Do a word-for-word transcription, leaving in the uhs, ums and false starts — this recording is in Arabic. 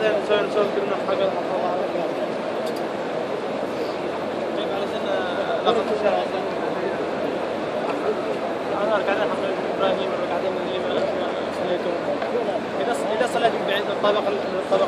بعدين نسوي نسوي كلنا حاجة نحطها على الجهاز. طيب علشان لقطة الشارع أنا قاعدين حق إبراهيم وقاعدين من اللي ما خليته إذا إذا صليت بعيد الطابق الطابق